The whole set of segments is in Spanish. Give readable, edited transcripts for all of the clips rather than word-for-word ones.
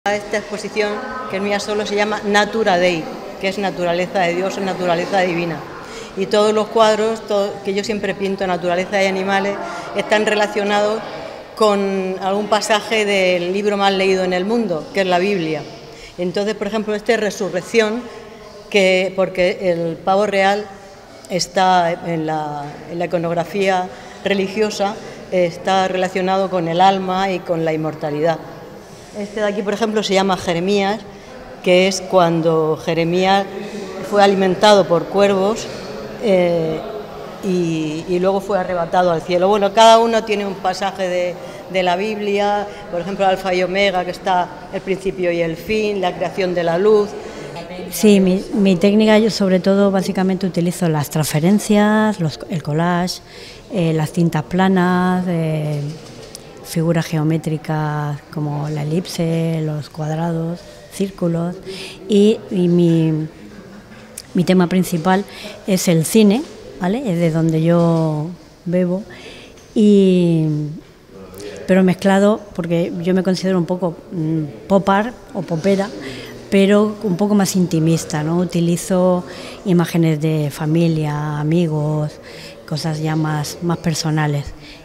Esta exposición, que es mía solo, se llama Natura Dei, que es naturaleza de Dios, naturaleza divina. Y todos los cuadros que yo siempre pinto, naturaleza y animales, están relacionados con algún pasaje del libro más leído en el mundo, que es la Biblia. Entonces, por ejemplo, este es Resurrección, porque el pavo real está en la iconografía religiosa, está relacionado con el alma y con la inmortalidad. Este de aquí, por ejemplo, se llama Jeremías, que es cuando Jeremías fue alimentado por cuervos y luego fue arrebatado al cielo. Bueno, cada uno tiene un pasaje de la Biblia, por ejemplo, Alfa y Omega, que está el principio y el fin, la creación de la luz. Sí, mi técnica, yo sobre todo básicamente utilizo las transferencias, el collage, las cintas planas, figuras geométricas como la elipse, los cuadrados, círculos y mi tema principal es el cine, ¿vale? Es de donde yo bebo, pero mezclado, porque yo me considero un poco pop art o popera, pero un poco más intimista, ¿no? Utilizo imágenes de familia, amigos, cosas ya más personales.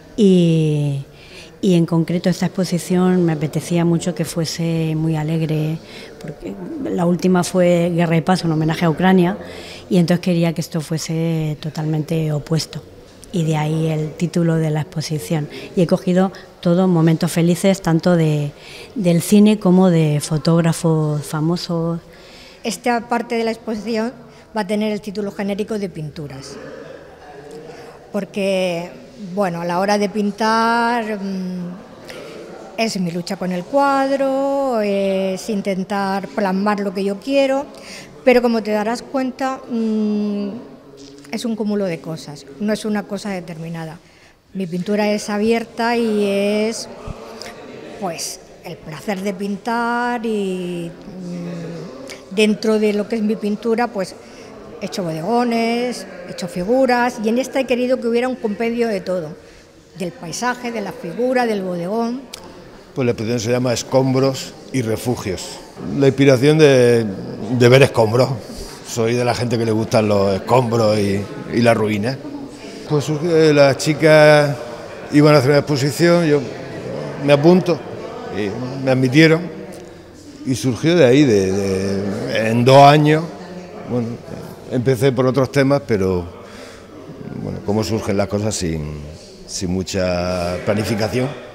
Y en concreto esta exposición me apetecía mucho que fuese muy alegre, porque la última fue Guerra y Paz, un homenaje a Ucrania, y entonces quería que esto fuese totalmente opuesto. Y de ahí el título de la exposición. Y he cogido todos momentos felices, tanto del cine como de fotógrafos famosos. Esta parte de la exposición va a tener el título genérico de pinturas, porque, bueno, a la hora de pintar es mi lucha con el cuadro, es intentar plasmar lo que yo quiero, pero como te darás cuenta, es un cúmulo de cosas, no es una cosa determinada. Mi pintura es abierta y es, pues, el placer de pintar y dentro de lo que es mi pintura, pues, he hecho bodegones, he hecho figuras y en esta he querido que hubiera un compendio de todo, del paisaje, de la figura, del bodegón. Pues la exposición se llama Escombros y Refugios. La inspiración de ver escombros. Soy de la gente que le gustan los escombros y las ruinas. Pues las chicas iban a hacer una exposición, yo me apunto, y me admitieron y surgió de ahí, en 2 años. Bueno, empecé por otros temas, pero bueno, cómo surgen las cosas sin mucha planificación.